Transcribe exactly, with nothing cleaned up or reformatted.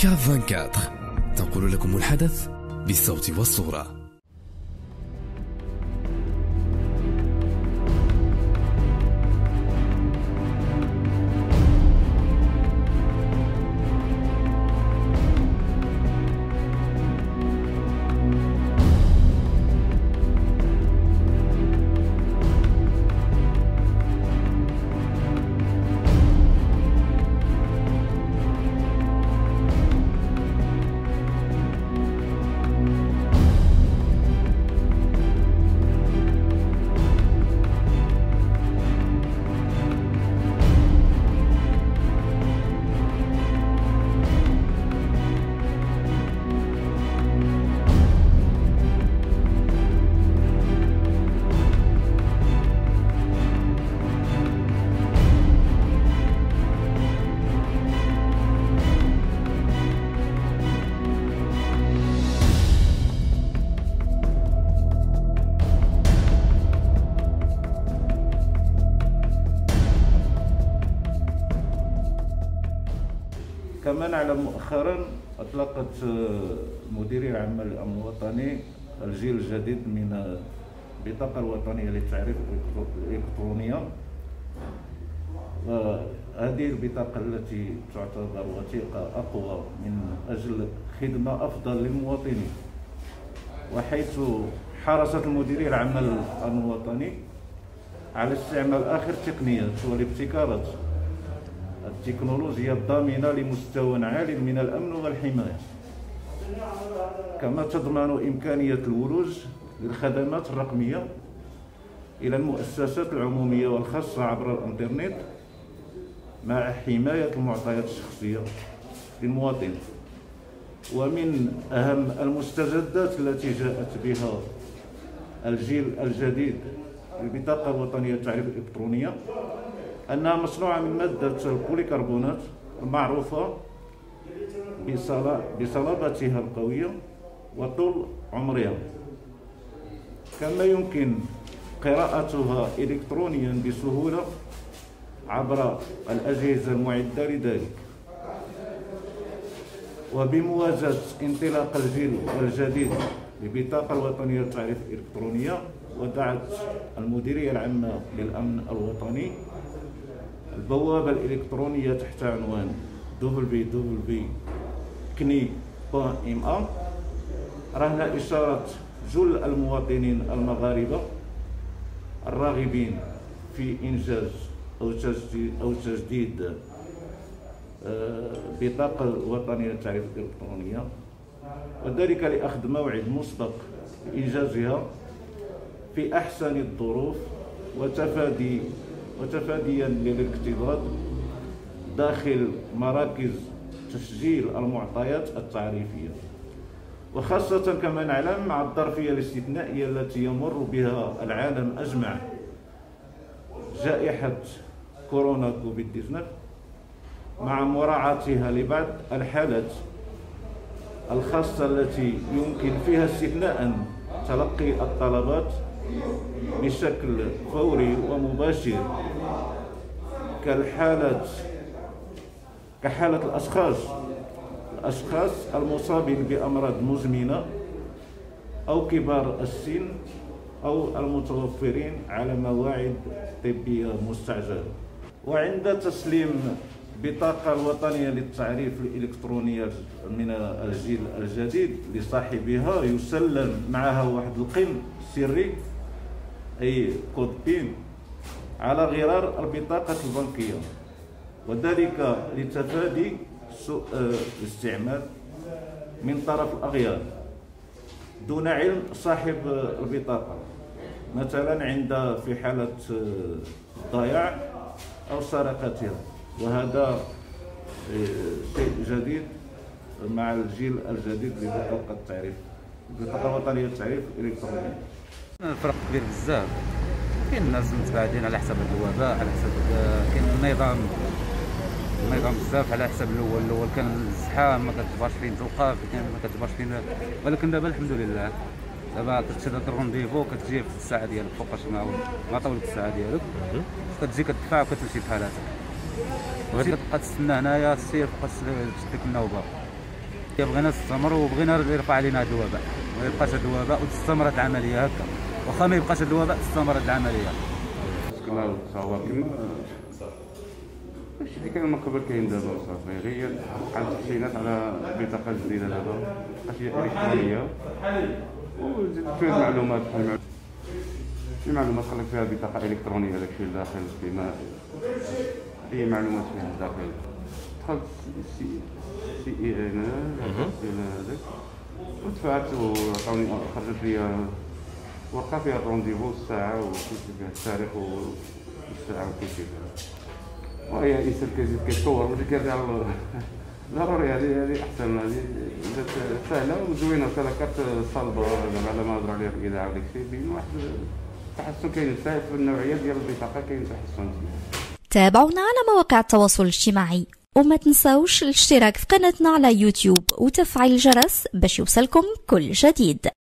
كاف أربعة وعشرين تنقل لكم الحدث بالصوت والصورة. كما نعلم مؤخرا اطلقت المديريه العامه للامن الوطني الجيل الجديد من البطاقه الوطنيه للتعريف الالكترونيه. وهذه البطاقه التي تعتبر وثيقه اقوى من اجل خدمه افضل للمواطنين، وحيث حرصت المديريه العامه للامن الوطني على استعمال اخر التقنيات والابتكارات التكنولوجيا الضامنة لمستوى عال من الأمن والحماية، كما تضمن إمكانية الولوج للخدمات الرقمية إلى المؤسسات العمومية والخاصة عبر الإنترنت مع حماية المعطيات الشخصية للمواطن. ومن أهم المستجدات التي جاءت بها الجيل الجديد للبطاقة الوطنية للتعريف الإلكترونية أنها مصنوعة من مادة البوليكربونات المعروفة بصلابتها القوية وطول عمرها، كما يمكن قراءتها إلكترونيا بسهولة عبر الأجهزة المعدة لذلك. وبمواجهة انطلاق الجيل الجديد للبطاقة الوطنية للتعريف الإلكترونية، ودعت المديرية العامة للأمن الوطني البوابة الإلكترونية تحت عنوان دبليو دبليو دبليو دوت كني دوت ام ا رهن إشارة جل المواطنين المغاربة الراغبين في إنجاز أو تجديد أو تجديد بطاقة وطنية للتعريف الإلكترونية، وذلك لأخذ موعد مسبق لإنجازها في أحسن الظروف وتفادي وتفاديا للاكتظاظ داخل مراكز تسجيل المعطيات التعريفية، وخاصة كما نعلم مع الظرفية الاستثنائية التي يمر بها العالم أجمع، جائحة كورونا كوفيد تسعة عشر، مع مراعاتها لبعض الحالات الخاصة التي يمكن فيها استثناء تلقي الطلبات بشكل فوري ومباشر، كالحالات كحالة الأشخاص الأشخاص المصابين بأمراض مزمنة أو كبار السن أو المتوفرين على مواعيد طبية مستعجلة. وعند تسليم البطاقة الوطنية للتعريف الإلكترونية من الجيل الجديد لصاحبها يسلم معها واحد القن سري أي كود بين على غرار البطاقة البنكية، وذلك لتفادي سوء الاستعمال من طرف الأغيار دون علم صاحب البطاقة، مثلا عند في حالة ضياع أو سرقتها. وهذا شيء جديد مع الجيل الجديد لبطاقة التعريف البطاقة الوطنية للتعريف الإلكتروني. الفرق كبير بزاف، كاين الناس متباعدين على حسب البوابه، على حسب كاين النظام النظام بزاف على حسب الاول الاول كان الزحام ما كتجبرش فين توقف، كان ما كتجبرش فين، ولكن دابا الحمد لله دابا كتشد الرونديفو كتجي في الساعه ديالك فوقاش ما ما طولك الساعه ديالك، كتجي كتدفع وكتمشي بحالاتك، وغير كتبقى تستنى هنايا السير فوقاش تشد لك النوبه. بغينا نستمر وبغينا يرفع علينا هذا الوباء، ما يبقاش هذا الوباء وتستمر هذه العمليه هكا، واخا ما يبقاش هذا الوباء تستمر هذه العمليه. كما تصور كما الشيء اللي كان من قبل كاين دابا صافي، غير بقى التحسينات على بطاقه جديده دابا اشياء الكترونيه وزيد فيها المعلومات بحال شي معلومات خليك فيها بطاقه الكترونيه داكشي الداخل كيما اي معلومات فيها الداخل. دخلت سي سي اي هنا هذاك ودفعت وعطاوني خرجت لي ورقه فيها رونديفو الساعه وكلشي فيها التاريخ والساعه وكلشي فيها. وهي الانسان كيزيد كيتطور ويولي كيرجع ضروري. هذه هذه احسن، هذه سهله وزوينه وكذا كارت صلبه على ما هضروا عليها في الاذاعه وداك الشيء بين واحد التحسن كاين في النوعيه ديال البطاقه، كاين تحسن. تابعونا على مواقع التواصل الاجتماعي وما تنساوش الاشتراك في قناتنا على يوتيوب وتفعيل الجرس باش يوصلكم كل جديد.